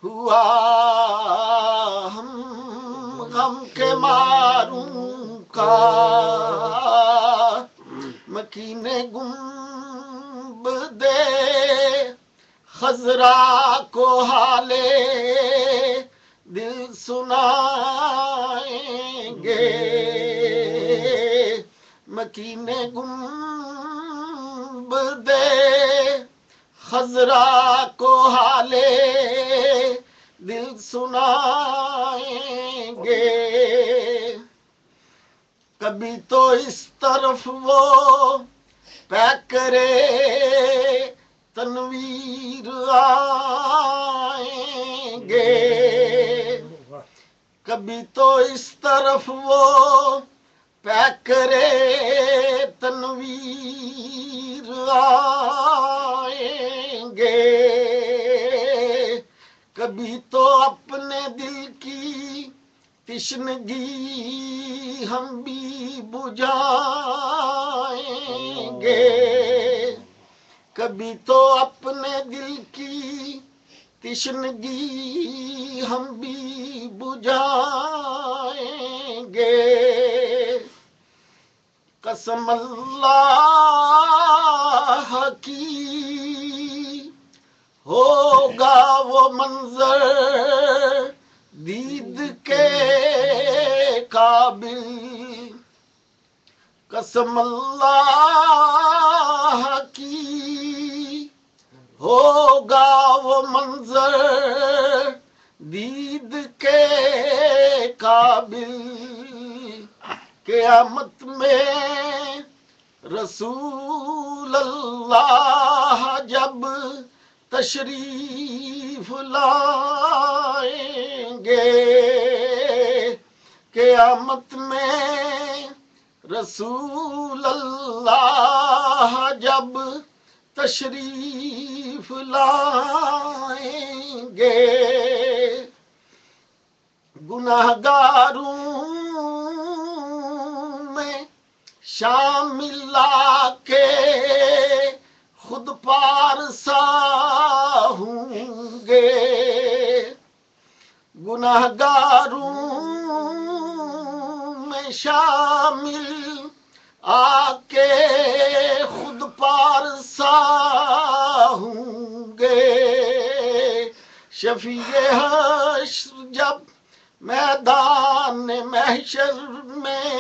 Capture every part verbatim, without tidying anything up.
ہوا ہم غم کے ماروں کا مکین گنبد خضرا کو حالے دل سنائیں گے مکین گنبد خضرا کو حالے دل سنائیں گے کبھی تو اس طرف وہ پیکرے تنویر آئیں گے کبھی تو اس طرف وہ پیکرے تنویر آئیں گے کبھی تو اپنے دل کی تشنگی ہم بھی بجھائیں گے کبھی تو اپنے دل کی تشنگی ہم بھی بجھائیں گے قسم اللہ کی ہوگا وہ منظر دید کے قابل قسم اللہ کی ہوگا وہ منظر دید کے قابل قیامت میں رسول اللہ جب تشریف لائیں گے قیامت میں رسول اللہ جب تشریف لائیں گے گناہگاروں میں شامل لا کے خود پارسا ہوں گے گناہگاروں میں شامل آ کے خود پارسا ہوں گے شفیع حشر جب میدان محشر میں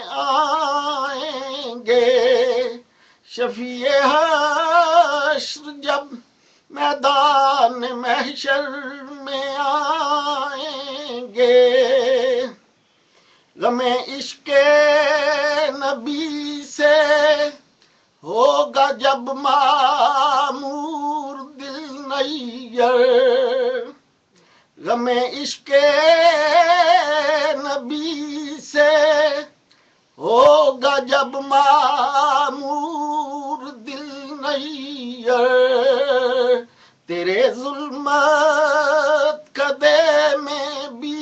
آئیں گے شفیع حشر جب میدان محشر میں آئیں گے غم عشق نبی سے ہوگا جب معمور دل نیر غم عشق نبی سے ہوگا جب معمور دل نیر تیرے ظلمت کدے میں بھی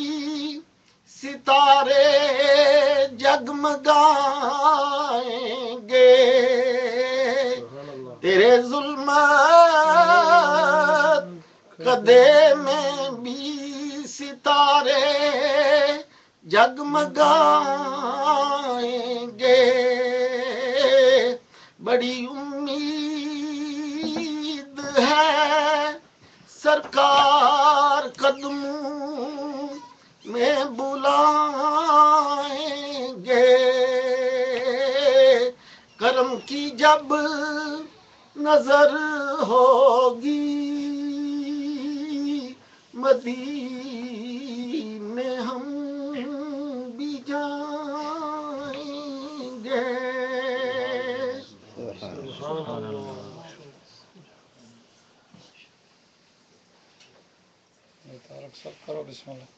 ستارے جگمگائیں گے تیرے ظلمت کدے میں بھی ستارے جگمگائیں گے بڑی امید ہے سرکار قدموں میں بلائیں گے کرم کی جب نظر ہوگی مدینے ہم بھی جائیں گے سبحان اللہ سب کرو بسم اللہ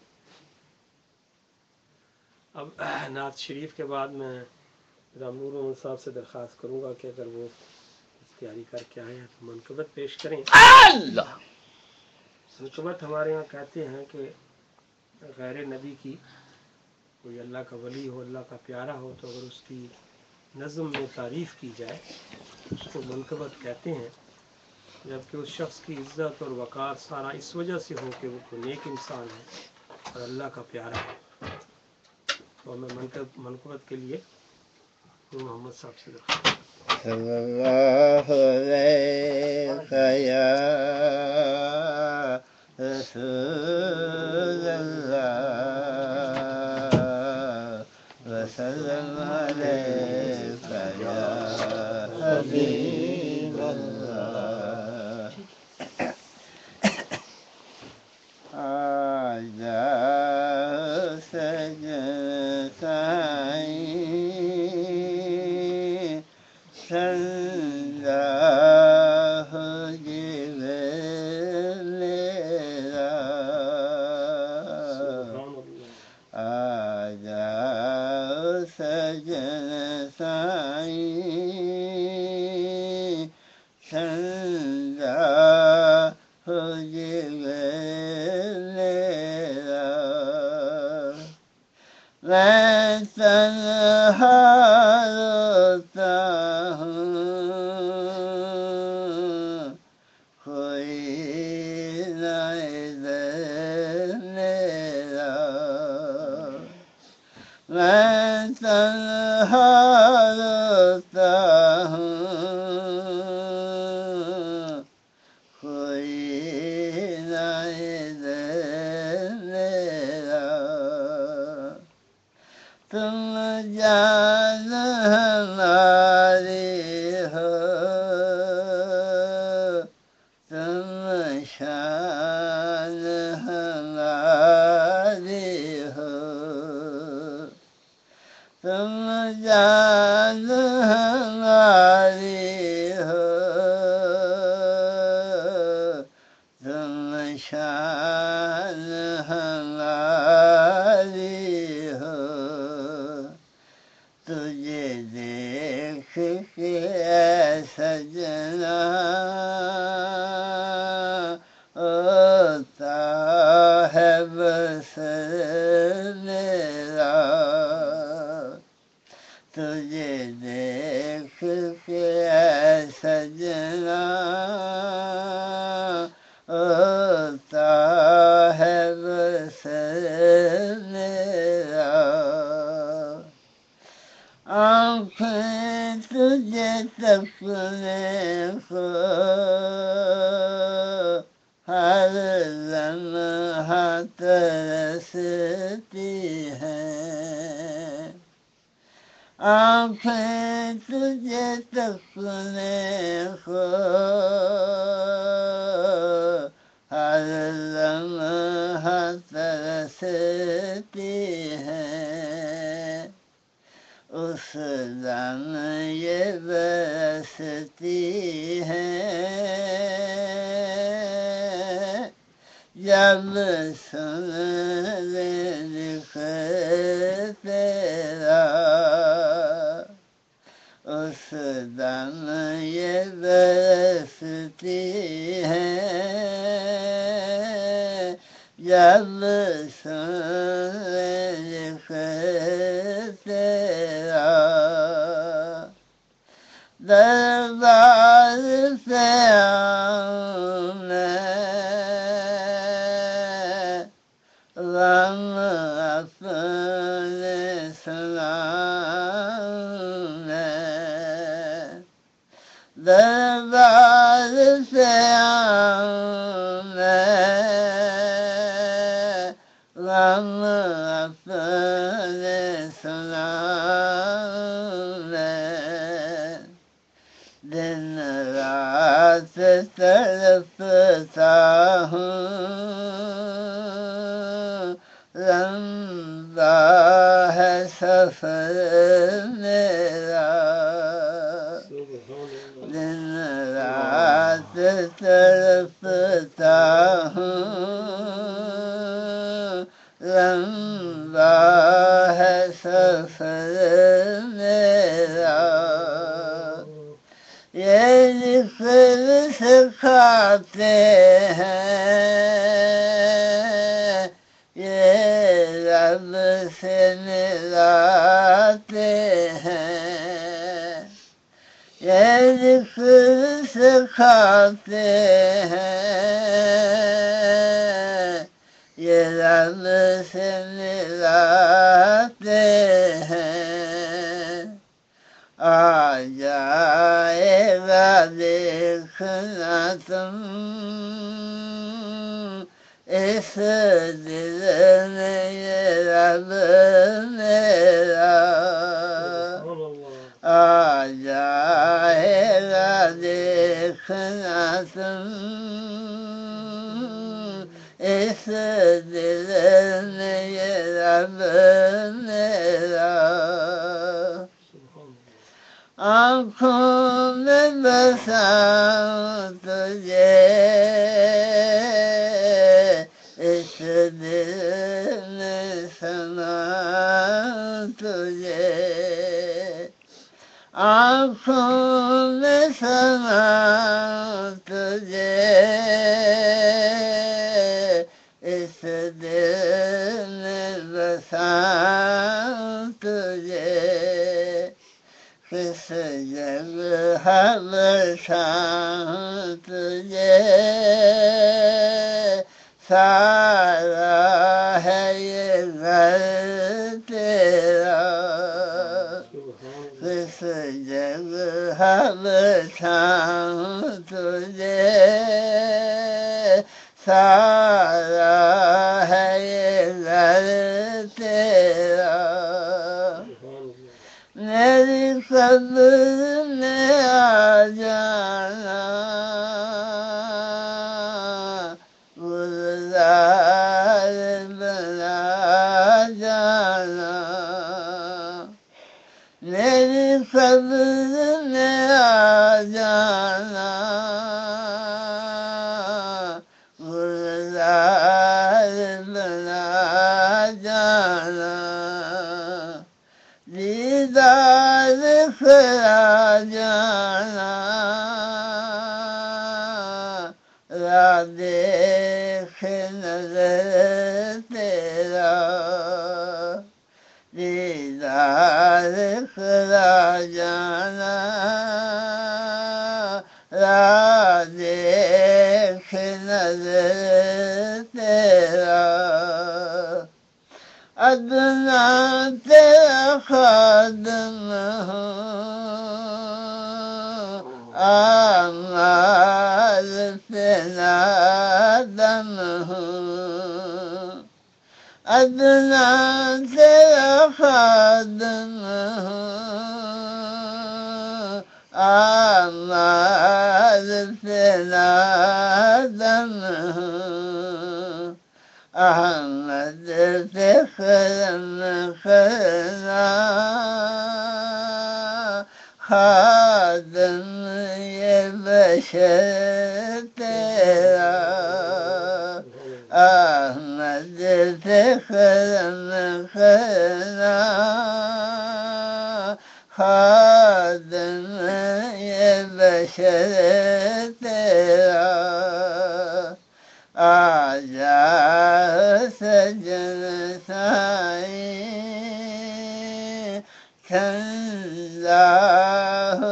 اب نعت شریف کے بعد میں رامنور محمد صاحب سے درخواست کروں گا کہ اگر وہ تیاری کر کے آئے ہیں تو منقبت پیش کریں اللہ منقبت ہمارے یہاں کہتے ہیں کہ غیر نبی کی کوئی اللہ کا ولی ہو اللہ کا پیارا ہو تو اگر اس کی نظم میں تعریف کی جائے اس کو منقبت کہتے ہیں جبکہ اس شخص کی عزت اور وقار سارا اس وجہ سے ہو کہ وہ کوئی نیک انسان ہے اور اللہ کا پیارا ہے. تو میں منقبت کے لیے محمد صاحب سے درخواست. صلی اللہ علیہ یا رسول اللہ وسلم علیک یا حبیب اللہ. آجا سجن سائیں سندہ جبریل را آجا سجن سائیں سندہ جبریل را میں تنہا روتا ہوں کوئی نہ ادھر میرا. میں تنہا روتا ہوں کوئی نہ ادھر میرا. تم جان ہماری ہو تم شان ہماری ہو تم جان ہماری ہو تم شان ہماری ہو. تجھے دیکھ کے اے سجنا ہوتا ہے بسر میرا. تجھے دیکھ کے اے سجنا ہوتا ہے بسر میرا. آنکھیں تجھے تکنے کو ہر لمحہ ترستی ہیں. آنکھیں تجھے تکنے کو ہر لمحہ ترستی ہیں. اس دم یہ برستی ہیں جب سن لے ذکر تیرا. اس دم یہ برستی ہیں جب سن لے ذکر تیرا. دربار سے آؤں میں غم اپنے سناؤں میں. دربار سے آؤں میں غم اپنے سناؤں میں. دن رات تڑپتا ہوں لمبا ہے سفر میرا. دن رات تڑپتا ہوں لمبا ہے سفر میرا. یہ ذکر سکھاتے ہیں یہ رب سے ملاتے ہیں. یہ ذکر سکھاتے ہیں یہ رب سے ملاتے ہیں آ جائے گا دیکھنا تم اس دل میں یہ رب میرا آ جائے گا دیکھنا تم اس دل میں یہ رب میرا آنکھوں میں بساؤں تجھے اس دل میں سماؤں تجھے آنکھوں میں سماؤں تجھے اس دل میں بساؤں تجھے کس جگہ بساؤں تجھے سارا ہے یہ گھر تیرا کس جگہ بساؤں تجھے سارا ہے یہ گھر تیرا میری قبر میں آ جانا گلزار بنا جانا میری قبر میں آ جانا گلزار بنا جانا دیدار کرا جانا را دیکھ نظر تیرا دیدار کرا جانا را دیکھ نظر تیرا ادنا تیرا خادم ہوں اعمال پہ نادم ہوں ادنا تیرا خادم ہوں اعمال پہ نادم ہوں احمد پہ کرم کرنا خادم یہ بشر تیرا احمد پہ کرم کرنا خادم یہ بشر تیرا آجا سجن سائیں ٹھنڈا ہو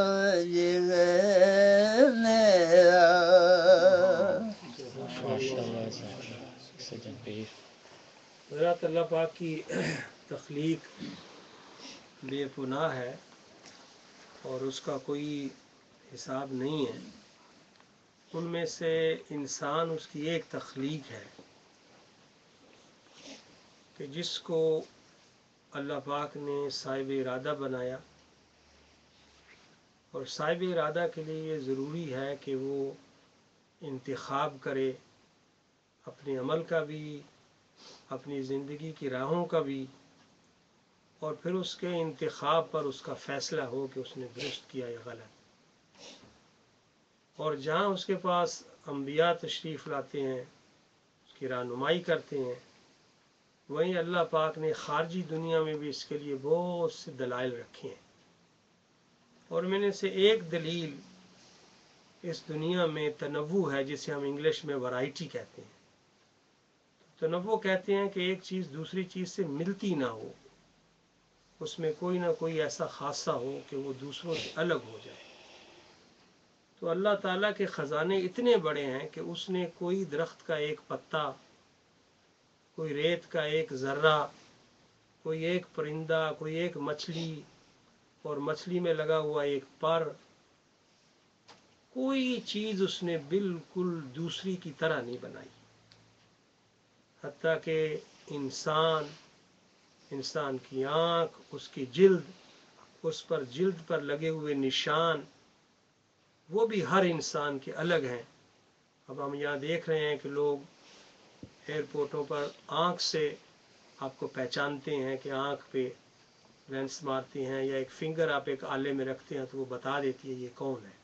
جگر میرا حضرات اللہ پاک کی تخلیق بے پناہ ہے اور اس کا کوئی حساب نہیں ہے. ان میں سے انسان اس کی ایک تخلیق ہے کہ جس کو اللہ پاک نے صاحب ارادہ بنایا، اور صاحب ارادہ کے لیے یہ ضروری ہے کہ وہ انتخاب کرے اپنے عمل کا بھی، اپنی زندگی کی راہوں کا بھی، اور پھر اس کے انتخاب پر اس کا فیصلہ ہو کہ اس نے درست کیا یا غلط. اور جہاں اس کے پاس انبیاء تشریف لاتے ہیں، اس کی رہنمائی کرتے ہیں، وہیں اللہ پاک نے خارجی دنیا میں بھی اس کے لیے بہت سے دلائل رکھے ہیں. اور میں نے سے ایک دلیل اس دنیا میں تنوع ہے، جسے ہم انگلش میں ورائٹی کہتے ہیں. تنوع کہتے ہیں کہ ایک چیز دوسری چیز سے ملتی نہ ہو، اس میں کوئی نہ کوئی ایسا خاصہ ہو کہ وہ دوسروں سے الگ ہو جائے. تو اللہ تعالیٰ کے خزانے اتنے بڑے ہیں کہ اس نے کوئی درخت کا ایک پتا، کوئی ریت کا ایک ذرہ، کوئی ایک پرندہ، کوئی ایک مچھلی، اور مچھلی میں لگا ہوا ایک پر، کوئی چیز اس نے بالکل دوسری کی طرح نہیں بنائی. حتیٰ کہ انسان انسان کی آنکھ، اس کی جلد، اس پر جلد پر لگے ہوئے نشان، وہ بھی ہر انسان کے الگ ہیں. اب ہم یہاں دیکھ رہے ہیں کہ لوگ ایئرپورٹوں پر آنکھ سے آپ کو پہچانتے ہیں کہ آنکھ پہ لینس مارتے ہیں، یا ایک فنگر آپ ایک آلے میں رکھتے ہیں تو وہ بتا دیتی ہے یہ کون ہے.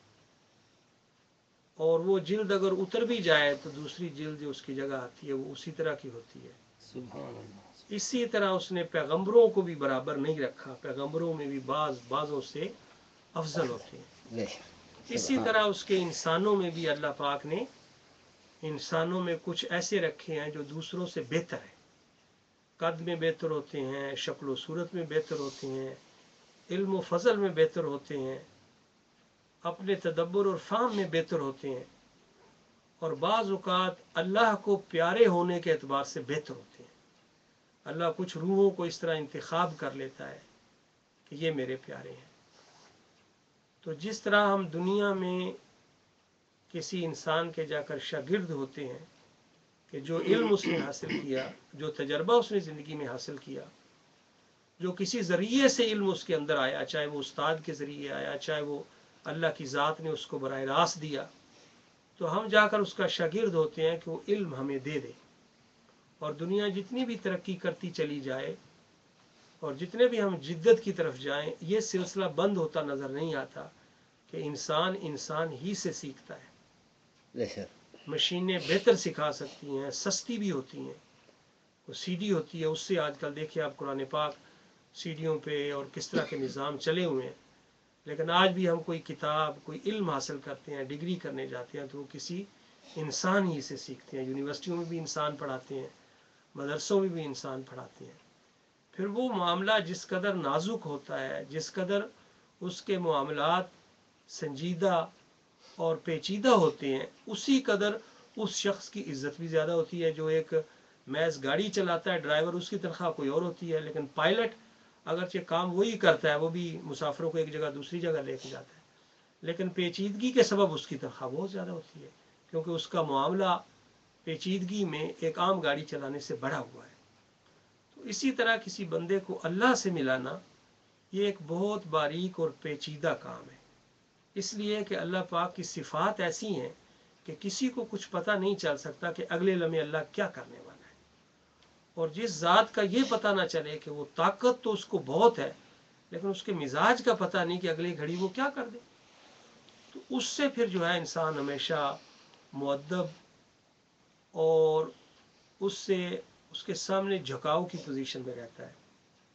اور وہ جلد اگر اتر بھی جائے تو دوسری جلد جو اس کی جگہ آتی ہے وہ اسی طرح کی ہوتی ہے. سبحان اللہ. اسی طرح اس نے پیغمبروں کو بھی برابر نہیں رکھا، پیغمبروں میں بھی بعض بعضوں سے افضل ہوتے ہیں. اسی طرح اس کے انسانوں میں بھی اللہ پاک نے انسانوں میں کچھ ایسے رکھے ہیں جو دوسروں سے بہتر ہیں. قد میں بہتر ہوتے ہیں، شکل و صورت میں بہتر ہوتے ہیں، علم و فضل میں بہتر ہوتے ہیں، اپنے تدبر اور فہم میں بہتر ہوتے ہیں، اور بعض اوقات اللہ کو پیارے ہونے کے اعتبار سے بہتر ہوتے ہیں. اللہ کچھ روحوں کو اس طرح انتخاب کر لیتا ہے کہ یہ میرے پیارے ہیں. تو جس طرح ہم دنیا میں کسی انسان کے جا کر شاگرد ہوتے ہیں کہ جو علم اس نے حاصل کیا، جو تجربہ اس نے زندگی میں حاصل کیا، جو کسی ذریعے سے علم اس کے اندر آیا، چاہے وہ استاد کے ذریعے آیا، چاہے وہ اللہ کی ذات نے اس کو براہ راست دیا، تو ہم جا کر اس کا شاگرد ہوتے ہیں کہ وہ علم ہمیں دے دے. اور دنیا جتنی بھی ترقی کرتی چلی جائے اور جتنے بھی ہم جدت کی طرف جائیں، یہ سلسلہ بند ہوتا نظر نہیں آتا کہ انسان انسان ہی سے سیکھتا ہے. مشینیں بہتر سکھا سکتی ہیں، سستی بھی ہوتی ہیں. وہ سی ڈی ہوتی ہے، اس سے آج کل دیکھیے آپ قرآن پاک سی ڈیوں پہ اور کس طرح کے نظام چلے ہوئے ہیں. لیکن آج بھی ہم کوئی کتاب، کوئی علم حاصل کرتے ہیں، ڈگری کرنے جاتے ہیں تو وہ کسی انسان ہی سے سیکھتے ہیں. یونیورسٹیوں میں بھی انسان پڑھاتے ہیں، مدرسوں میں بھی انسان پڑھاتے ہیں. پھر وہ معاملہ جس قدر نازک ہوتا ہے، جس قدر اس کے معاملات سنجیدہ اور پیچیدہ ہوتے ہیں، اسی قدر اس شخص کی عزت بھی زیادہ ہوتی ہے. جو ایک محض گاڑی چلاتا ہے، ڈرائیور، اس کی تنخواہ کوئی اور ہوتی ہے، لیکن پائلٹ اگرچہ کام وہی کرتا ہے، وہ بھی مسافروں کو ایک جگہ دوسری جگہ لے کے جاتا ہے، لیکن پیچیدگی کے سبب اس کی تنخواہ بہت زیادہ ہوتی ہے، کیونکہ اس کا معاملہ پیچیدگی میں ایک عام گاڑی چلانے سے بڑھا ہوا ہے. تو اسی طرح کسی بندے کو اللہ سے ملانا یہ ایک بہت باریک اور پیچیدہ کام ہے. اس لیے کہ اللہ پاک کی صفات ایسی ہیں کہ کسی کو کچھ پتہ نہیں چل سکتا کہ اگلے لمحے اللہ کیا کرنے والا ہے. اور جس ذات کا یہ پتہ نہ چلے کہ وہ طاقت تو اس کو بہت ہے، لیکن اس کے مزاج کا پتہ نہیں کہ اگلی گھڑی وہ کیا کر دے، تو اس سے پھر جو ہے انسان ہمیشہ مؤدب اور اس سے اس کے سامنے جھکاؤ کی پوزیشن میں رہتا ہے.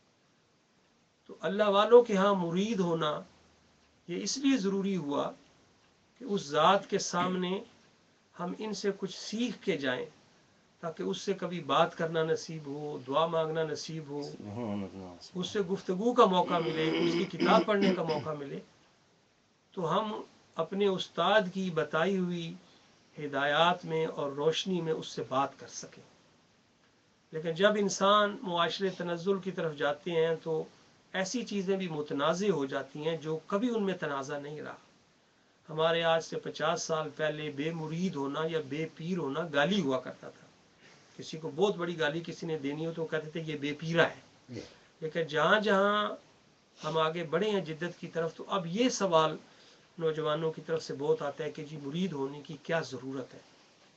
تو اللہ والوں کے ہاں مرید ہونا یہ اس لیے ضروری ہوا کہ اس ذات کے سامنے ہم ان سے کچھ سیکھ کے جائیں، تاکہ اس سے کبھی بات کرنا نصیب ہو، دعا مانگنا نصیب ہو، اس سے گفتگو کا موقع ملے، اس کی کتاب پڑھنے کا موقع ملے، تو ہم اپنے استاد کی بتائی ہوئی ہدایات میں اور روشنی میں اس سے بات کر سکیں. لیکن جب انسان معاشرے تنزل کی طرف جاتے ہیں تو ایسی چیزیں بھی متنازع ہو جاتی ہیں جو کبھی ان میں تنازع نہیں رہا. ہمارے آج سے پچاس سال پہلے بے مرید ہونا یا بے پیر ہونا گالی ہوا کرتا تھا. کسی کو بہت بڑی گالی کسی نے دینی ہو تو کہتے تھے یہ بے پیرا ہے. لیکن جہاں جہاں ہم آگے بڑھے ہیں جدت کی طرف، تو اب یہ سوال نوجوانوں کی طرف سے بہت آتا ہے کہ جی مرید ہونے کی کیا ضرورت ہے.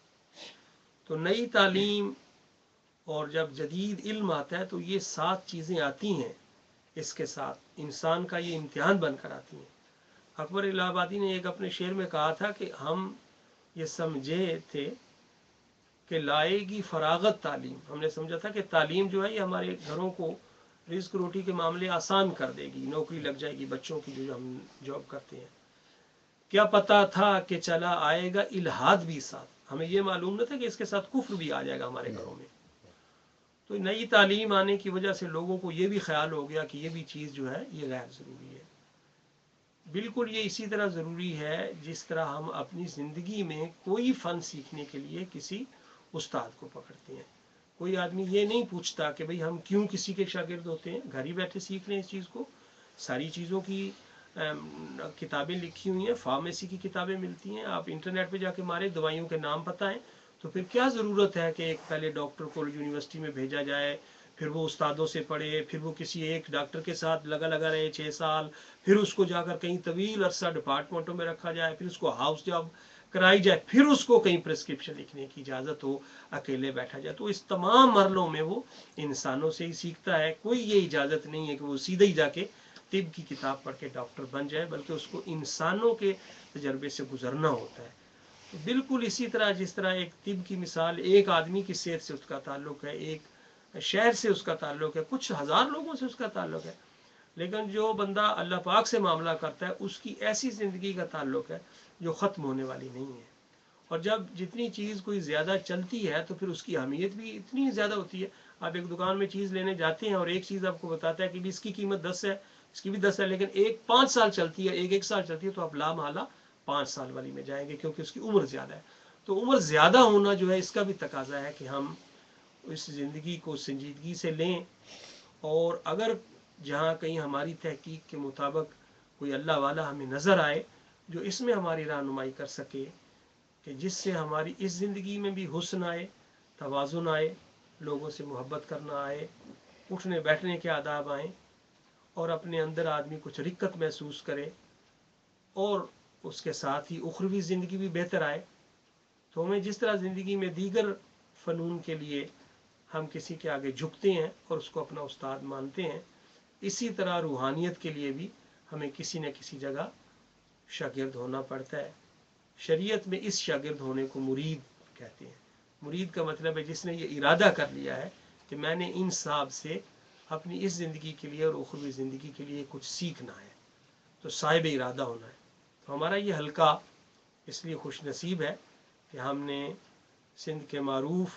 تو نئی تعلیم اور جب جدید علم آتا ہے تو یہ سات چیزیں آتی ہیں، اس کے ساتھ انسان کا یہ امتحان بن کر آتی ہیں. اکبر الہ آبادی نے ایک اپنے شعر میں کہا تھا کہ ہم یہ سمجھے تھے کہ لائے گی فراغت تعلیم. ہم نے سمجھا تھا کہ تعلیم جو ہے یہ ہمارے گھروں کو رزق روٹی کے معاملے آسان کر دے گی، نوکری لگ جائے گی بچوں کی جو ہم جاب کرتے ہیں. کیا پتا تھا کہ چلا آئے گا الہاد بھی ساتھ. ہمیں یہ معلوم نہ تھا کہ اس کے ساتھ کفر بھی آ جائے گا ہمارے گھروں میں. تو نئی تعلیم آنے کی وجہ سے لوگوں کو یہ بھی خیال ہو گیا کہ یہ بھی چیز جو ہے یہ غیر ضروری ہے. بالکل یہ اسی طرح ضروری ہے جس طرح ہم اپنی زندگی میں کوئی فن سیکھنے کے لیے کسی استاد کو پکڑتے ہیں. کوئی آدمی یہ نہیں پوچھتا کہ بھئی ہم کیوں کسی کے شاگرد ہوتے ہیں, گھر ہی بیٹھے سیکھ لیں اس چیز کو. ساری چیزوں کی کتابیں لکھی ہوئی ہیں, فارمیسی کی کتابیں ملتی ہیں, آپ انٹرنیٹ پہ جا کے مارے, دوائیوں کے نام پتہ ہیں, تو پھر کیا ضرورت ہے کہ ایک پہلے ڈاکٹر کو یونیورسٹی میں بھیجا جائے, پھر وہ استادوں سے پڑھے, پھر وہ کسی ایک ڈاکٹر کے ساتھ لگا لگا رہے چھ سال, پھر اس کو جا کر کہیں طویل عرصہ ڈپارٹمنٹوں میں رکھا جائے, پھر اس کو ہاؤس جاب کرائی جائے, پھر اس کو کہیں پرسکرپشن لکھنے کی اجازت ہو, اکیلے بیٹھا جائے. تو اس تمام مرحلوں میں وہ انسانوں سے ہی سیکھتا ہے. کوئی یہ اجازت نہیں ہے کہ وہ سیدھے ہی جا کے طب کی کتاب پڑھ کے ڈاکٹر بن جائے, بلکہ اس کو انسانوں کے تجربے سے گزرنا ہوتا ہے. بالکل اسی طرح جس طرح ایک طب کی مثال, ایک آدمی کی صحت سے اس کا تعلق ہے, ایک شہر سے اس کا تعلق ہے, کچھ ہزار لوگوں سے اس کا تعلق ہے, لیکن جو بندہ اللہ پاک سے معاملہ کرتا ہے اس کی ایسی زندگی کا تعلق ہے جو ختم ہونے والی نہیں ہے. اور جب جتنی چیز کوئی زیادہ چلتی ہے تو پھر اس کی اہمیت بھی اتنی زیادہ ہوتی ہے. آپ ایک دکان میں چیز لینے جاتے ہیں اور ایک چیز آپ کو بتاتا ہے کہ اس کی قیمت دس ہے, اس کی بھی دس ہے, لیکن ایک پانچ سال چلتی ہے, ایک ایک سال چلتی ہے, تو آپ لا محالہ پانچ سال والی میں جائیں گے کیونکہ اس کی عمر زیادہ ہے. تو عمر زیادہ ہونا جو ہے اس کا بھی تقاضا ہے کہ ہم اس زندگی کو سنجیدگی سے لیں, اور اگر جہاں کہیں ہماری تحقیق کے مطابق کوئی اللہ والا ہمیں نظر آئے جو اس میں ہماری رہنمائی کر سکے کہ جس سے ہماری اس زندگی میں بھی حسن آئے, توازن آئے, لوگوں سے محبت کرنا آئے, اٹھنے بیٹھنے کے آداب آئیں, اور اپنے اندر آدمی کچھ رقت محسوس کرے, اور اس کے ساتھ ہی اخروی زندگی بھی بہتر آئے, تو ہمیں جس طرح زندگی میں دیگر فنون کے لیے ہم کسی کے آگے جھکتے ہیں اور اس کو اپنا استاد مانتے ہیں, اسی طرح روحانیت کے لیے بھی ہمیں کسی نہ کسی جگہ شاگرد ہونا پڑتا ہے. شریعت میں اس شاگرد ہونے کو مرید کہتے ہیں. مرید کا مطلب ہے جس نے یہ ارادہ کر لیا ہے کہ میں نے ان صاحب سے اپنی اس زندگی کے لیے اور اخروی زندگی کے لیے کچھ سیکھنا ہے, تو صاحب ارادہ ہونا ہے. تو ہمارا یہ حلقہ اس لیے خوش نصیب ہے کہ ہم نے سندھ کے معروف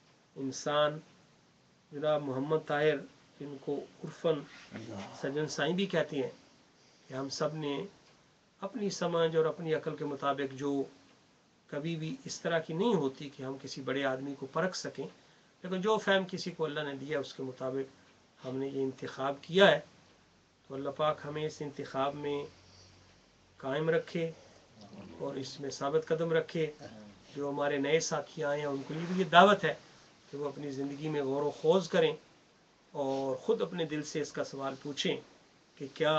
انسان جناب محمد طاہر, جن کو عرفاً سجن سائیں بھی کہتے ہیں, کہ ہم سب نے اپنی سمجھ اور اپنی عقل کے مطابق, جو کبھی بھی اس طرح کی نہیں ہوتی کہ ہم کسی بڑے آدمی کو پرکھ سکیں, لیکن جو فہم کسی کو اللہ نے دیا اس کے مطابق ہم نے یہ انتخاب کیا ہے. تو اللہ پاک ہمیں اس انتخاب میں قائم رکھے اور اس میں ثابت قدم رکھے. جو ہمارے نئے ساتھی آئے ہیں ان کے لیے بھی یہ دعوت ہے کہ وہ اپنی زندگی میں غور و خوض کریں اور خود اپنے دل سے اس کا سوال پوچھیں کہ کیا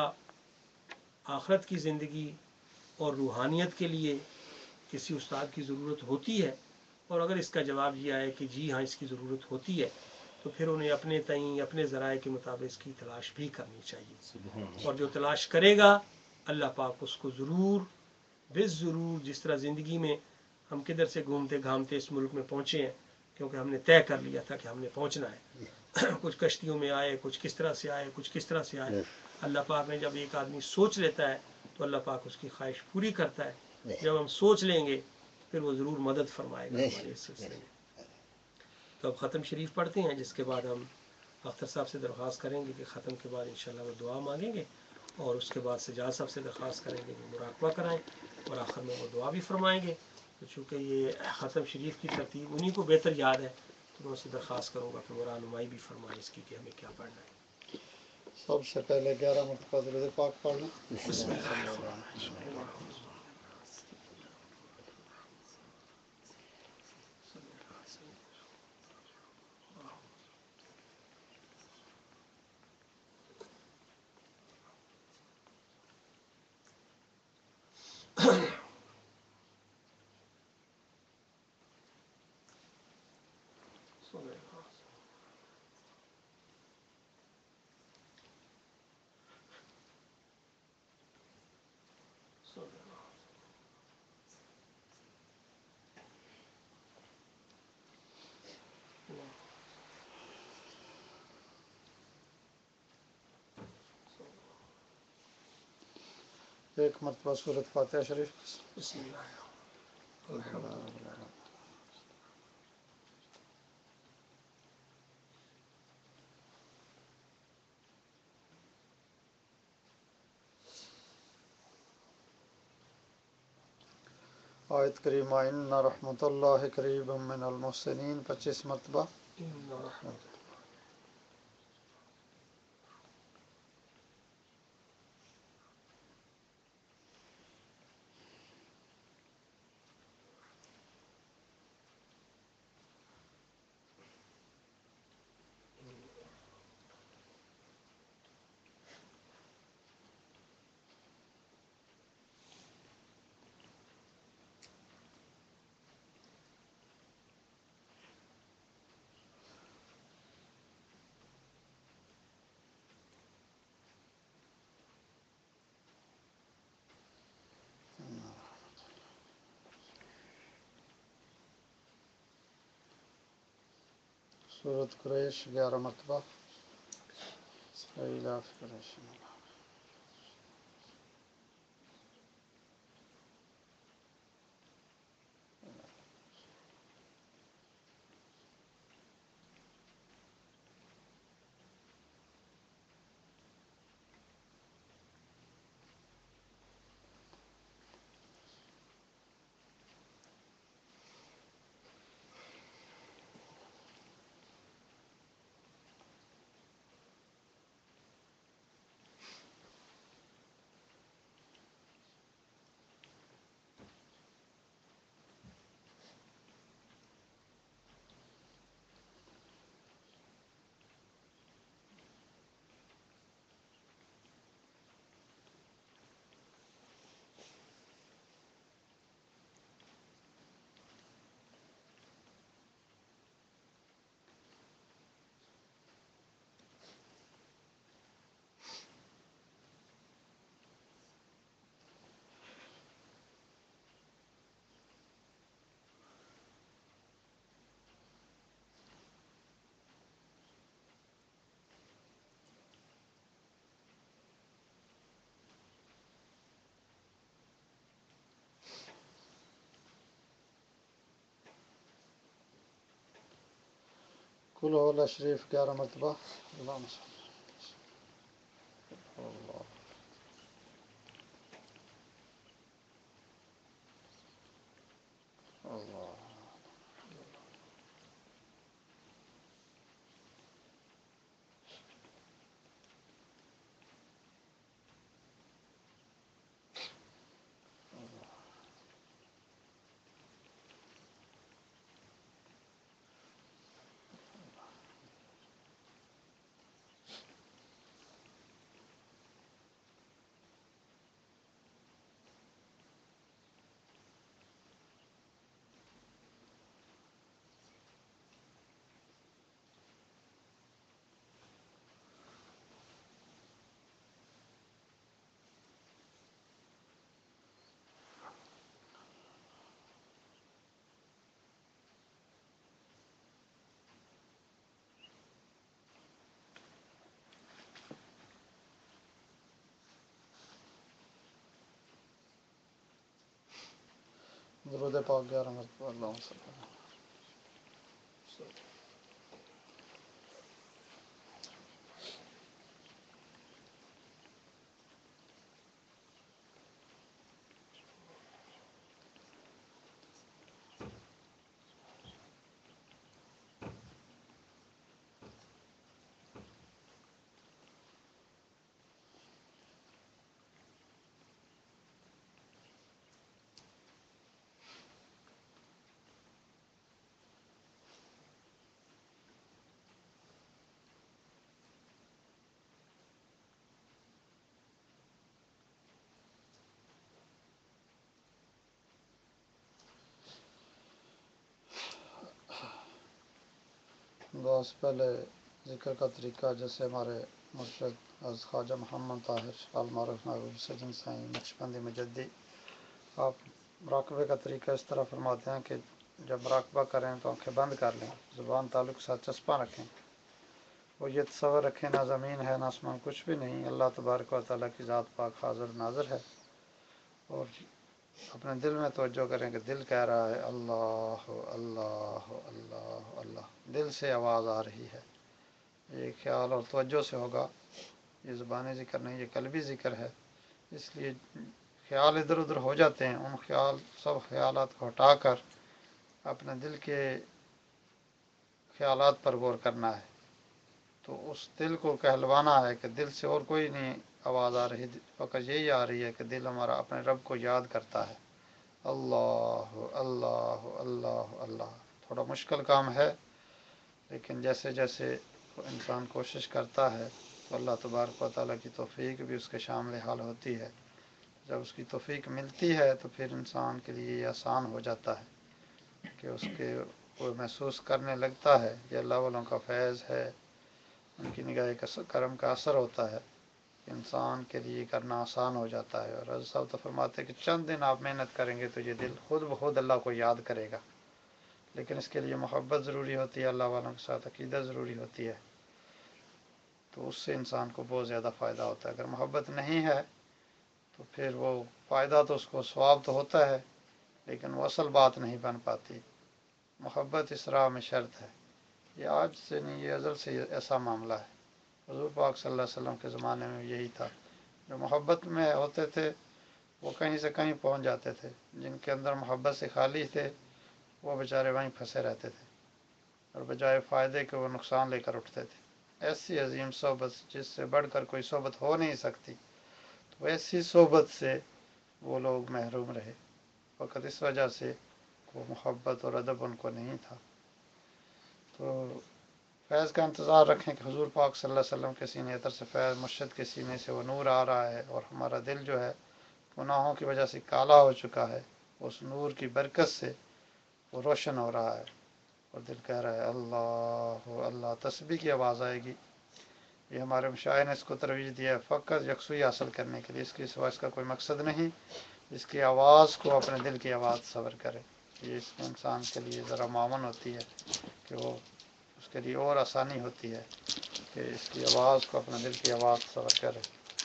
آخرت کی زندگی اور روحانیت کے لیے کسی استاد کی ضرورت ہوتی ہے, اور اگر اس کا جواب یہ آئے کہ جی ہاں اس کی ضرورت ہوتی ہے, تو پھر انہیں اپنے تئیں اپنے ذرائع کے مطابق اس کی تلاش بھی کرنی چاہیے. اور جو تلاش کرے گا اللہ پاک اس کو ضرور بے ضرور, جس طرح زندگی میں ہم کدھر سے گھومتے گھامتے اس ملک میں پہنچے ہیں کیونکہ ہم نے طے کر لیا تھا کہ ہم نے پہنچنا ہے. کچھ کشتیوں میں آئے, کچھ کس طرح سے آئے, کچھ کس طرح سے آئے. اللہ پاک نے جب ایک آدمی سوچ لیتا ہے تو اللہ پاک اس کی خواہش پوری کرتا ہے. جب ہم سوچ لیں گے پھر وہ ضرور مدد فرمائے گا ہمارے اس سلسلے میں. تو اب ختم شریف پڑھتے ہیں, جس کے بعد ہم اختر صاحب سے درخواست کریں گے کہ ختم کے بعد انشاءاللہ وہ دعا مانگیں گے, اور اس کے بعد سجاد صاحب سے درخواست کریں گے کہ مراقبہ کرائیں, اور آخر میں وہ دعا بھی فرمائیں گے. تو چونکہ یہ ختم شریف کی ترتیب انہی کو بہتر یاد ہے, تو میں اس سے درخواست کروں گا کہ وہ رہنمائی بھی فرمائیں اس کی کہ ہمیں کیا پڑھنا ہے. سب سے پہلے گیارہ مرتبہ درود پاک پڑھ لیں. بسم اللہ الرحمن الرحیم. ایک مرتبہ سورۃ فاتحہ شریف. بسم اللہ الحمد للہ. آیت کریمہ ان رحمت اللہ قریب من المحسنین پچیس مرتبہ. سورۃ قریش گیارہ مرتبہ. ایلاف قریش. قل هو اللہ شریف گیارہ مرتبہ. اللہم صل اللہ. اللہ. درود پاک گیارہ مرتبہ. اللہم صل اللہ. بس پہلے ذکر کا طریقہ جیسے ہمارے مرشد حضرت خواجہ محمد طاہر المعروف محبوب سجن سائیں نقشبندی مجدی، آپ مراقبے کا طریقہ اس طرح فرماتے ہیں کہ جب مراقبہ کریں تو آنکھیں بند کر لیں، زبان تعلق کے ساتھ چسپاں رکھیں، وہ یہ تصور رکھیں نہ زمین ہے نہ آسمان، کچھ بھی نہیں، اللہ تبارک و تعالیٰ کی ذات پاک حاضر ناظر ہے، اور اپنے دل میں توجہ کریں کہ دل کہہ رہا ہے اللہ اللہ اللہ اللہ، دل سے آواز آ رہی ہے، یہ خیال اور توجہ سے ہوگا، یہ زبانی ذکر نہیں، یہ قلبی ذکر ہے، اس لیے خیال ادھر ادھر ہو جاتے ہیں، ان خیال سب خیالات کو ہٹا کر اپنے دل کے خیالات پر غور کرنا ہے۔ تو اس دل کو کہلوانا ہے کہ دل سے اور کوئی نہیں آواز آ رہی، فقط یہی آ رہی ہے کہ دل ہمارا اپنے رب کو یاد کرتا ہے، اللہ اللہ اللہ اللہ۔ تھوڑا مشکل کام ہے، لیکن جیسے جیسے انسان کوشش کرتا ہے تو اللہ تبارک و تعالیٰ کی توفیق بھی اس کے شامل حال ہوتی ہے۔ جب اس کی توفیق ملتی ہے تو پھر انسان کے لیے یہ آسان ہو جاتا ہے کہ اس کے وہ محسوس کرنے لگتا ہے یہ اللہ والوں کا فیض ہے، ان کی نگاہ کرم کا اثر ہوتا ہے، انسان کے لیے کرنا آسان ہو جاتا ہے۔ اور حضرت صاحب تو فرماتے ہیں کہ چند دن آپ محنت کریں گے تو یہ دل خود بخود اللہ کو یاد کرے گا، لیکن اس کے لیے محبت ضروری ہوتی ہے، اللہ والوں کے ساتھ عقیدت ضروری ہوتی ہے، تو اس سے انسان کو بہت زیادہ فائدہ ہوتا ہے۔ اگر محبت نہیں ہے تو پھر وہ فائدہ تو اس کو ثواب تو ہوتا ہے، لیکن وہ اصل بات نہیں بن پاتی۔ محبت اس راہ میں شرط ہے، یہ آج سے نہیں، یہ ازل سے ایسا معاملہ ہے۔ حضور پاک صلی اللہ علیہ وسلم کے زمانے میں یہی تھا، جو محبت میں ہوتے تھے وہ کہیں سے کہیں پہنچ جاتے تھے، جن کے اندر محبت سے خالی تھے وہ بیچارے وہیں پھنسے رہتے تھے، اور بجائے فائدے کے وہ نقصان لے کر اٹھتے تھے۔ ایسی عظیم صحبت جس سے بڑھ کر کوئی صحبت ہو نہیں سکتی، تو ایسی صحبت سے وہ لوگ محروم رہے، فقط اس وجہ سے وہ محبت اور ادب ان کو نہیں تھا۔ تو فیض کا انتظار رکھیں کہ حضور پاک صلی اللہ علیہ وسلم کے سینے اتر سے فیض، مرشد کے سینے سے وہ نور آ رہا ہے، اور ہمارا دل جو ہے گناہوں کی وجہ سے کالا ہو چکا ہے، اس نور کی برکت سے وہ روشن ہو رہا ہے، اور دل کہہ رہا ہے اللہ اللہ۔ تسبیح کی آواز آئے گی، یہ ہمارے مشاہد نے اس کو ترویج دیا ہے فقط یکسوئی حاصل کرنے کے لیے، اس کے سوا اس کا کوئی مقصد نہیں۔ اس کی آواز کو اپنے دل کی آواز صبر کرے، یہ اس میں انسان کے لیے ذرا معاون ہوتی ہے کہ وہ اس کے لیے اور آسانی ہوتی ہے کہ اس کی آواز کو اپنے دل کی آواز صبر کرے۔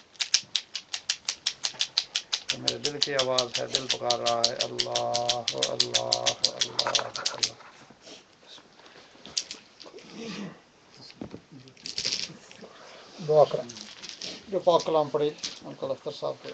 تو میرے دل کی آواز ہے، دل پکار رہا ہے اللہ اللہ اللہ اللہ۔ دعا کریں جو پاک کلام پڑھی انکل اختر صاحب کے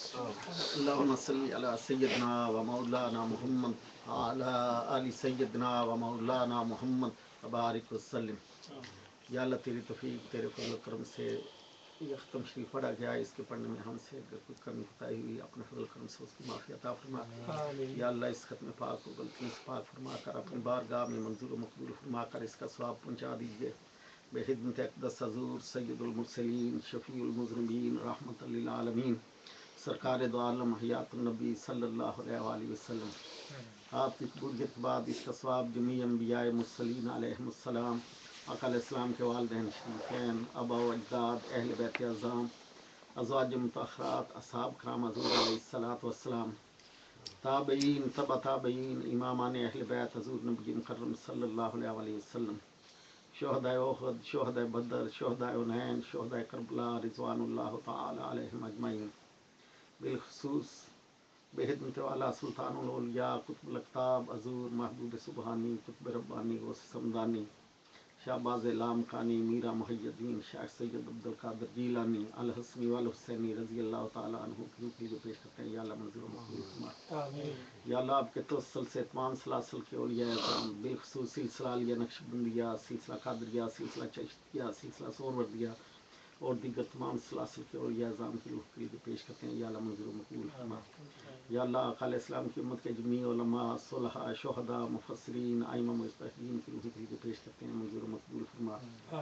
اللہم صلی علی سیدنا و مولانا محمد وعلی آل سیدنا و مولانا محمد وبارک وسلم۔ یا اللہ تیری توفیق، تیرے فضل و کرم سے یہ ختم شریف پڑھا گیا، اس کے پڑھنے میں ہم سے اگر کوئی کمی کوتاہی ہوئی اپنے فضل و کرم سے اس کی معافی عطا فرما۔ یا اللہ اس ختم پاک کو غلطیوں سے پاک فرما کر اپنی بارگاہ میں منظور و مقبول فرما کر اس کا ثواب پہنچا دیجیے۔ بے خدمت اقدس حضور سید المرسلین شفیع المذنبین رحمۃ للعالمین سرکار دو عالم حیات النبی صلی اللہ علیہ وآلہ وسلم، آپ کی قبولیت کے بعد اس کا ثواب جمیع انبیاء مرسلین علیہم السلام، آقا علیہ السلام کے والدین شریفین، آبا و اجداد، اہل بیت اعظام، ازواج مطہرات، اصحاب کرام حضور علیہ الصلوۃ والسلام، تابعین، تبع تابعین، امامان اہل بیت حضور نبی مکرم صلی اللہ علیہ وآلہ وسلم، شہداء احد، شہداء بدر، شہداء حنین، شہداء کربلا، رضوان اللہ تعالی علیہم اجمعین۔ بالخصوص بے خدمت والا سلطان الاولیاء قطب الاقطاب حضور محبوب سبحانی قطب ربانی غوث سمدانی شہباز لامکانی میرا محی الدین شیخ سید عبدالقادر جیلانی الحسنی والحسینی رضی اللہ تعالیٰ عنہ کی روح کے لیے پیش کرتے ہیں۔ یا اللہ منظور و مقبول فرما۔ یا اللہ آپ کے توسل سے تمام سلاسل کے اولیاء اعظام، بالخصوص سلسلہ علیہ نقشبندیہ، سلسلہ قادریہ، سلسلہ چشتیہ، سلسلہ سہروردیہ اور دیگر تمام سلاسل کے اولیاء اعظام کی روح کے لیے پیش کرتے ہیں۔ یا اللہ منظور و مقبول فرما۔ یا اللہ آقا علیہ السلام کی امت کے جمیع علماء، صلحاء، شہداء، مفسرین، ائمہ مجتہدین کی روح کے لیے پیش کرتے ہیں، منظور و مقبول فرما۔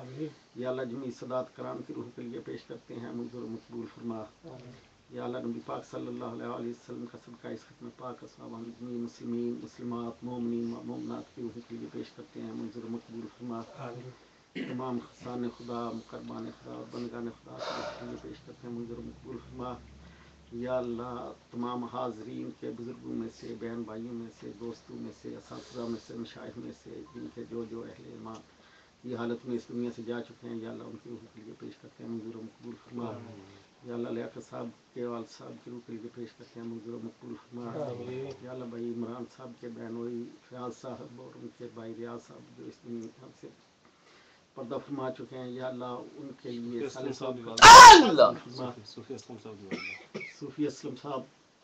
یا اللہ جمیع سادات کرام کی روح کے لیے پیش کرتے ہیں، منظور و مقبول فرما۔ یا اللہ نبی پاک صلی اللہ علیہ وآلہ وسلم کا صدقہ اس ختم پاک اسباب ہم جمیع مسلمین، مسلمات، مومنین و مومنات کی روح کے لیے پیش کرتے ہیں، منظور و مقبول فرما۔ تمام خصان خدا، مقربان خدا اور بندگان خدا کی روح کے لیے پیش کرتے ہیں، منظور و مقبول فرما۔ یا اللہ تمام حاضرین کے بزرگوں میں سے، بہن بھائیوں میں سے، دوستوں میں سے، اساتذہ میں سے، مشائخ میں سے، جن کے جو جو اہل ایمان یہ حالت میں اس دنیا سے جا چکے ہیں، یا اللہ ان کی روح کے لیے پیش کرتے ہیں، منظور و مقبول فرما۔ یا اللہ لیاقت صاحب کے والد صاحب کی روح کے لیے پیش کرتے ہیں، منظور و مقبول فرما۔ یا اللہ بھائی عمران صاحب کے بہنوئی فیاض صاحب اور ان کے بھائی ریاض صاحب جو اس دنیا سے پردہ فرما چکے ہیں، یا اللہ ان کے لیے صالح صاحب کا صوفی اسلم صاحب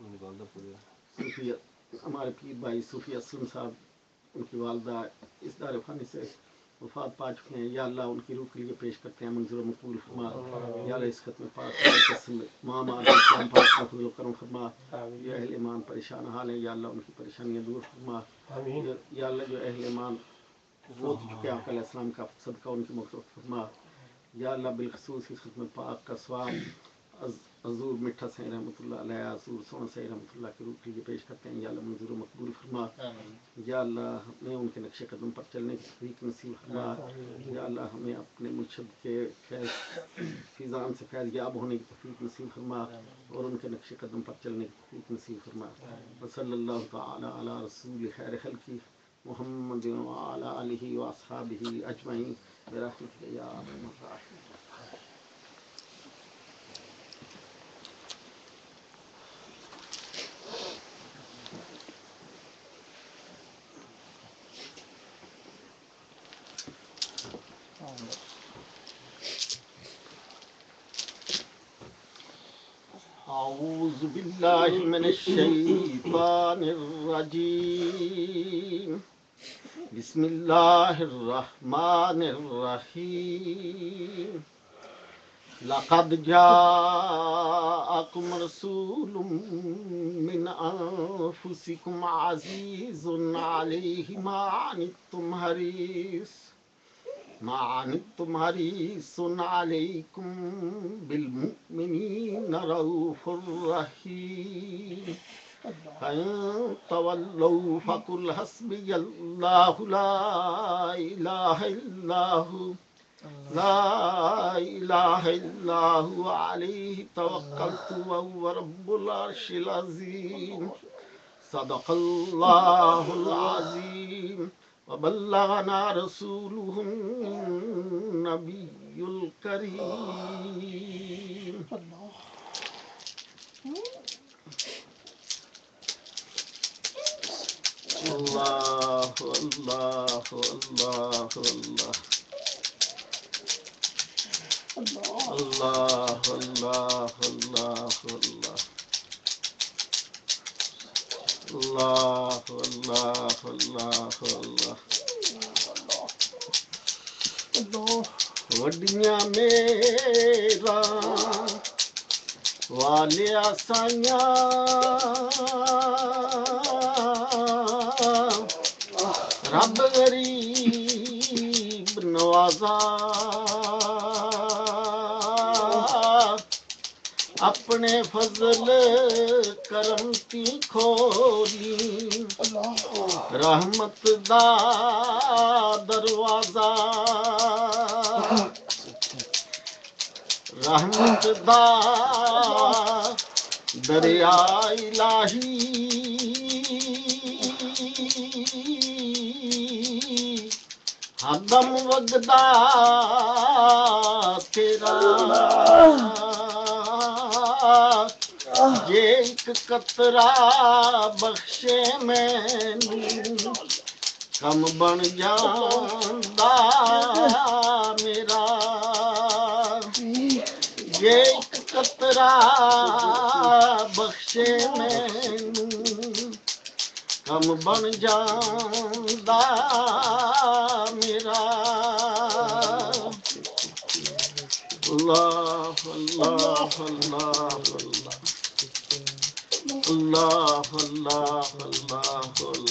صوفی ہمارے پیر بھائی صوفی اسلم صاحب، ان کی والدہ اس دار فانی سے وفات پا چکے ہیں، یا اللہ ان کی روح کے لیے پیش کرتے ہیں منظور و مقبول فرما، یا اللہ اس ختم پاک ماں ماں اسلام پاک کا فضل و کرم فرما، جو اہل ایمان پریشان حال ہیں یا اللہ ان کی پریشانیاں دور فرما، یا اللہ جو اہل ایمان فوت چکے آقا علیہ السلام کا صدقہ ان کی مغفرت فرما، یا اللہ بالخصوص اس ختم پاک کا ثواب حضور میٹھا سے رحمۃ اللہ علیہ، حضور سونا سے رحمۃ اللہ کی روح کے لیے پیش کرتے ہیں، یا اللہ منظور و مقبول فرما، یا اللہ ہمیں ان کے نقش قدم پر چلنے کی توفیق نصیب فرما، یا اللہ ہمیں اپنے مرشد کے فیض فیضان سے فیض یاب ہونے کی توفیق نصیب فرما، اور ان کے نقش قدم پر چلنے کی توفیق نصیب فرما، وصلی اللہ تعالی علی رسول خیر خلقی محمد وعلی آلہ واصحابہ اجمعین برحمتک یا ارحم الراحمین۔ اعوذ باللہ من الشیطان الرجیم، بسم اللہ الرحمن الرحیم، لقد جاءکم رسول من انفسکم عزیز علیہ ما عنتم حریص ما عنتم حریص علیکم بالمؤمنین رؤوف رحیم، فإن تولوا فقل حسبي الله لا إله إلا هو لا إله إلا هو عليه توكلت وهو رب العرش العظيم، صدق الله العظيم، وبلغنا رسوله النبي الكريم۔ اللہ اللہ اللہ اللہ اللہ اللہ اللہ اللہ اللہ اللہ اللہ وڈیاں میرا والے آسائیاں رب غریب نوازا، اپنے فضل کرم کی کھولی رحمت دا دروازہ، رحمت دا دریا الہی ہدم وگدا تیرا، یہ ایک قطرہ بخشے مینوں کم بن جاندا میرا، یہ ایک قطرہ بخشے مینوں کم بن جاندا میرا، اللہ اللہ اللہ اللہ اللہ اللہ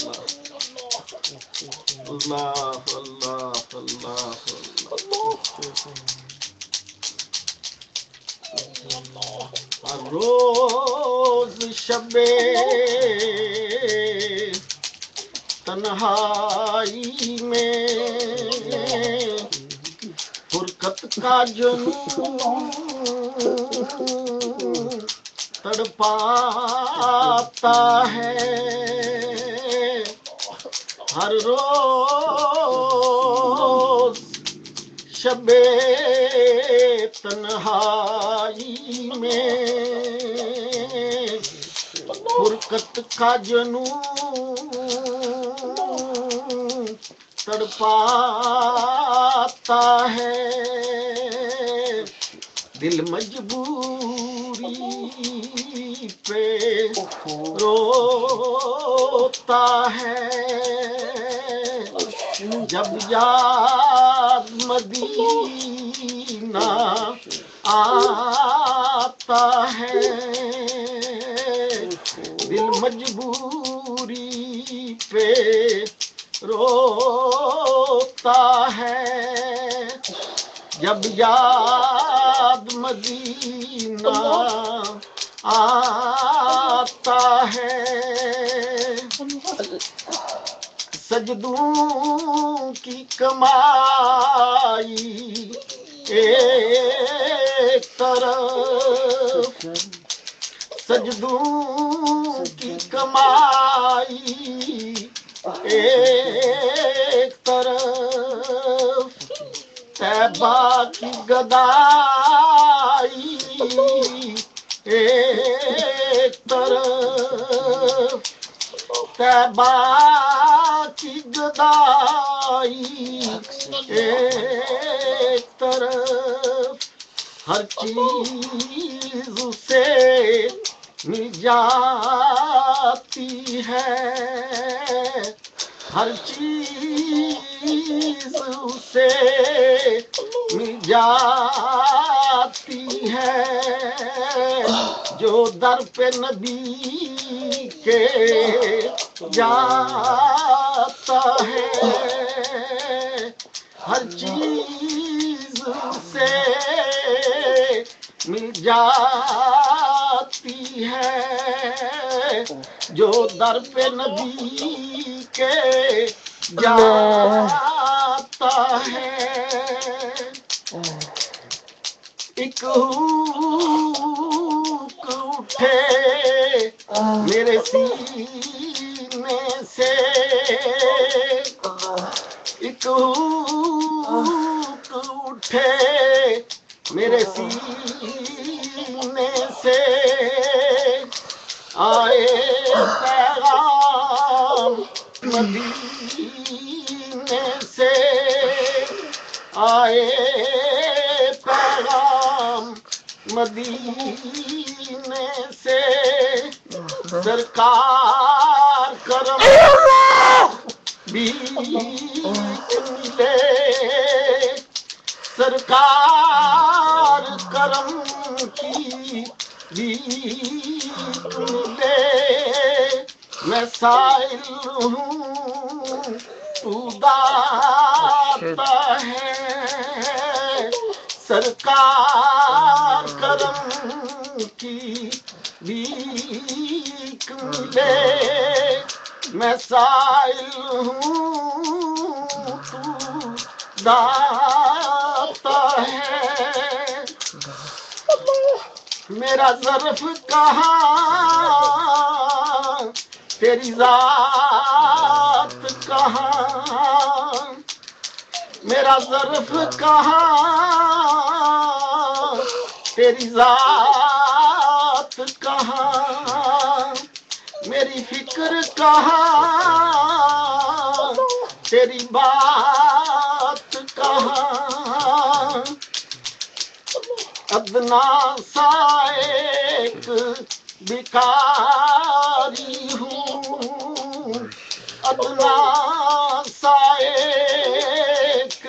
اللہ اللہ اللہ ہر روز شب تنہائی میں فرقت کا جنون تڑپاتا ہے، ہر روز شب تنہائی میں فرقت کا جنون تڑپاتا ہے، دل مجبوری پہ روتا ہے جب یاد مدینہ آتا ہے دل مجبوری پہ روتا ہے جب یاد مدینہ آتا ہے سجدوں کی کمائی ایک طرف سجدوں کی کمائی ایک طرف طیبہ کی گدائی ایک طرف طیبہ کی گدائی ایک طرف ہر چیز اسے مل جاتی ہے ہر چیز اسے مل جاتی ہے جو در پہ نبی کے جاتا ہے ہر چیز اسے مل جاتی ہے جو در پہ نبی کے جاتا ہے ایک ہوک اٹھے میرے سینے سے ایک ہوک اٹھے میرے سینے سے آئے پیغام مدینے سے آئے پیغام مدینے سے سرکار کرم بھی ملے سرکار کرم کی بھیک ملے میں سائل ہوں تو داتا ہے سرکار کرم کی بھیک ملے میں سائل ہوں تو داتا ہے میرا ظرف کہاں تیری ذات کہاں میرا ظرف کہاں تیری ذات کہاں میری فکر کہاں تیری بات کہاں ادنا سا ایک بھکاری ہوں ادنا سا ایک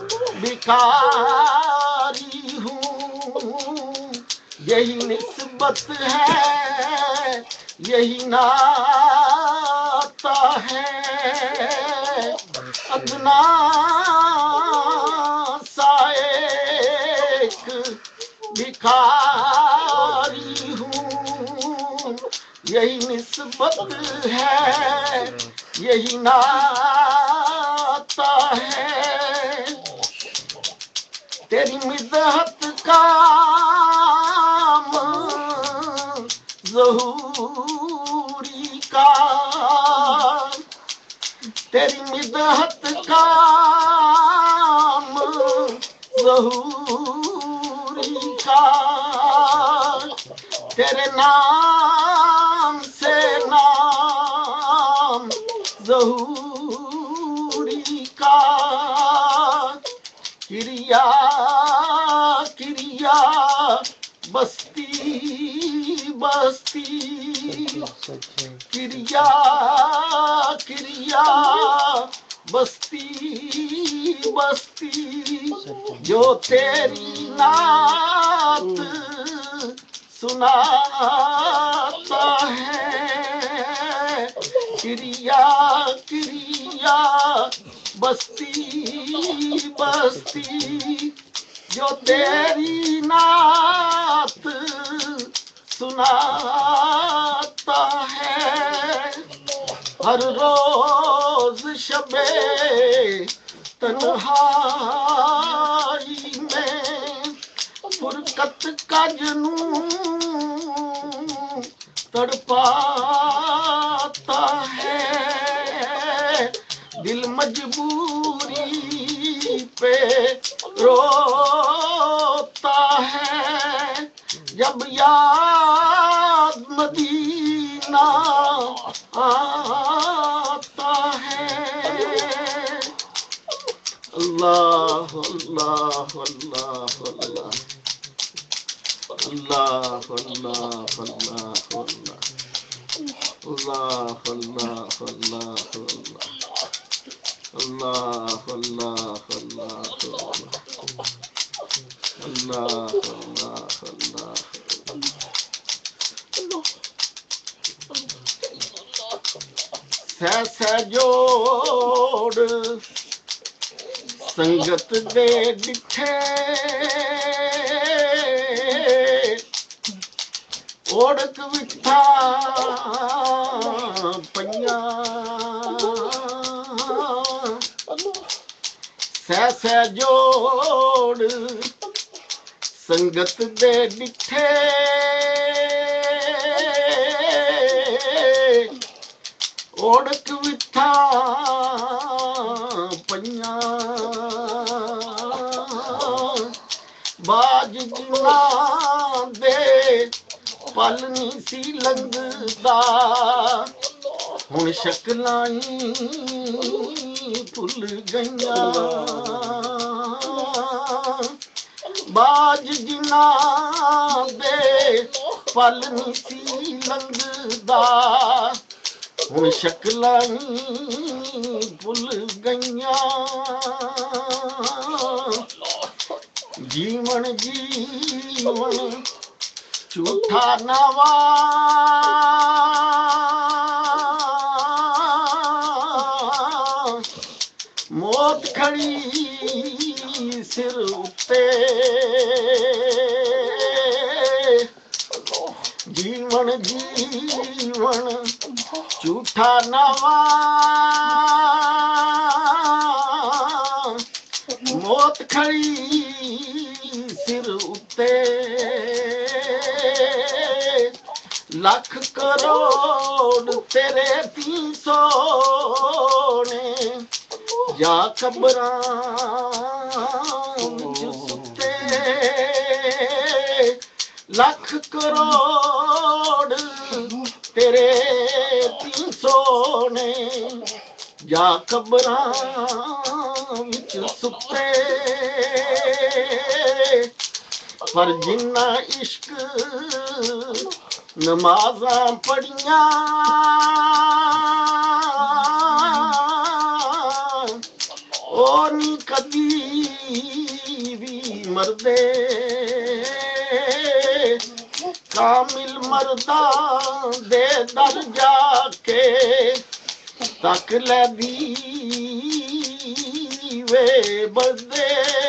بھکاری ہوں یہی نسبت ہے یہی ناتا ہے ادنا سا ایک بھکاری ہوں یہی نسبت ہے یہی ناتا ہے تیری مدحت کا ظہوری کا تیری مدحت کا ظہوری کا تیرے نام سے نام ظہوری کا کریا کریا بستی بستی کریا کریا بستی بستی جو تیری نعت سناتا ہے کریا کریا بستی بستی جو تیری نعت سناتا ہے ہر روز شب تنہائی میں فرقت کا جنون تڑپاتا ہے دل مجبوری پہ روتا ہے جب یاد مدینہ آتا ہے اللہ اللہ اللہ اللہ اللہ اللہ اللہ اللہ اللہ اللہ اللہ اللہ اللہ اللہ اللہ اللہ سہ سہ جوڑ سنگت دے ڈٹھے اوڑک وٹھا پئیاں سہ سہ جوڑ سنگت دے ڈٹھے اوڑک وٹھا پئیاں باج جنا دے پل نہیں سی لنگدا ہن شکلاں بھل گئیاں باج جنا دے پل نہیں سی لنگدا ہن شکلاں بھل گئیاں جیون جیون جھوٹا نوا موت کھڑی سر اتے جیون جیون جھوٹا نوا موت کھڑی سر اتے لکھ کروڑ تیرے تین سونے یا قبراں وچ ستے لکھ کروڑ تیرے تین سونے یا قبراں وچ ستے پر جنہ عشق نمازاں پڑھیاں او نہیں کدی بھی مردے کامل مرداں دے در جا کے تک لے دیوے بردے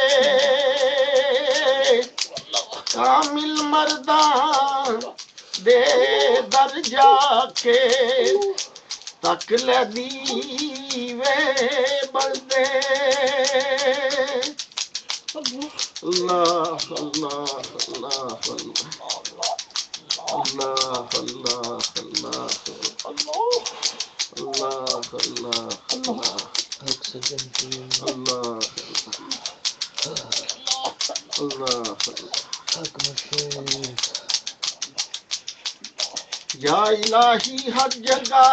کامل مرداں دے در جا کے تک لے دیوے بردے اللہ اللہ اللہ اللہ اللہ اللہ اللہ اللہ اللہ اللہ یا الہی ہر جگہ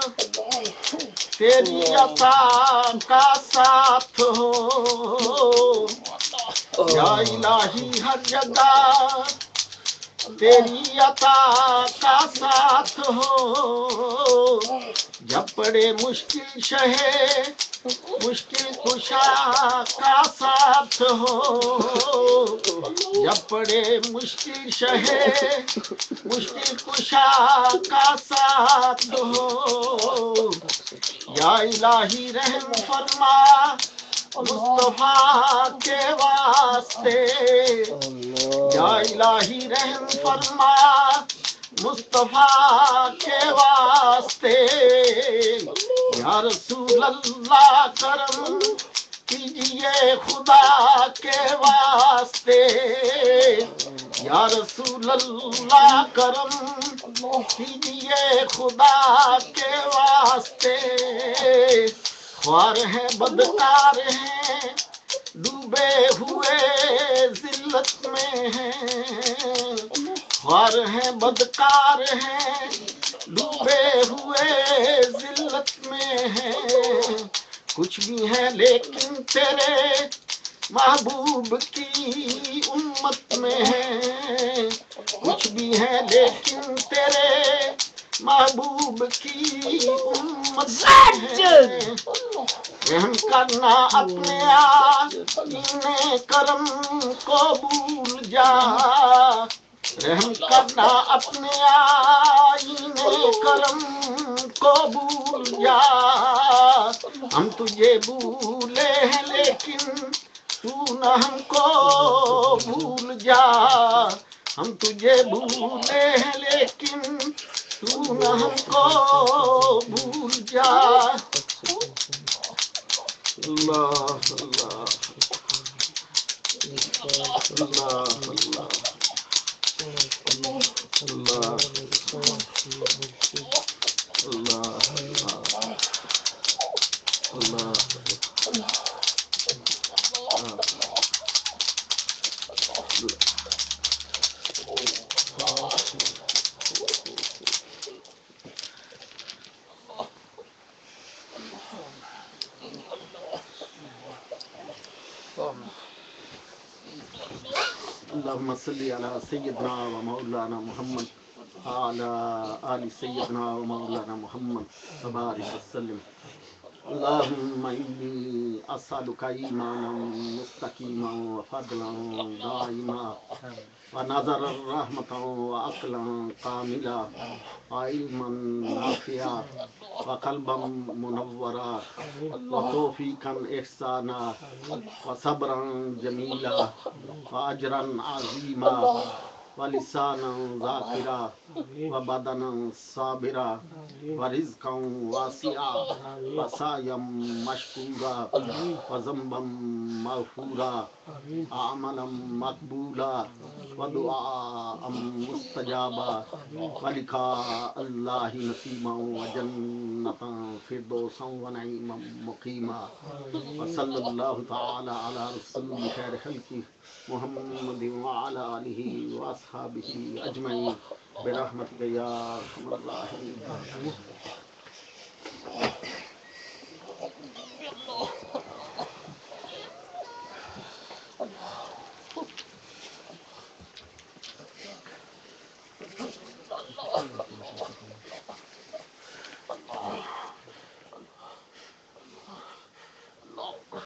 تیری عطا کا ساتھ ہو یا الہی ہر جگہ تیری عطا کا ساتھ ہو، جب پڑے مشکل شہے مشکل کشا کا ساتھ ہو، جب پڑے مشکل شہے مشکل کشا کا ساتھ ہو، یا الہی رحم فرما مصطفیٰ کے واسطے، یا الہی رحم فرما مصطفیٰ کے واسطے، یا رسول اللہ کرم کیجئے خدا کے واسطے، یا رسول اللہ کرم کیجئے خدا کے واسطے، خوار ہیں بدکار ہیں ڈوبے ہوئے ذلت میں ہیں، خوار ہیں بدکار ہیں ڈوبے ہوئے ذلت میں ہیں، کچھ بھی ہیں لیکن تیرے محبوب کی امت میں ہیں، کچھ بھی ہیں لیکن تیرے محبوب کی امت میں ہیں، رحم کرنا اپنے آئین کرم کو بھول جا، رحم کرنا اپنے آئین کرم کو بھول جا، ہم تجھے بھولے ہیں لیکن تو نہ ہم کو بھول جا، ہم تجھے بھولے ہیں لیکن تو نہ ہم کو بھول جا، اللہ اللہ اللہ اللہ اللہ اللہ اللہ اللهم صل على سيدنا ومولانا محمد وعلى آل سيدنا ومولانا محمد وبارك وسلم. اللهم إني أسألك إيمانا مستقيما وفضلا دائما ونظرا رحمة وعقلا كاملا وعلما نافعا وقلبا منورا وتوفيقا إحسانا وصبرا جميلا وأجرا عظيما ولسانا ذاكرا وبدنا صابرا ورزقا واسعا وسعيا مشكورا وذنبا مغفورا عملا مقبولا ودعاء مستجابا ولقاء الله نسيما وجنة فردوسا ونعيما مقيما. وصلى الله تعالى على رسول خير خلقه محمد وعلى آله وأصحابه أجمعين برحمتك يا أرحم الراحمين.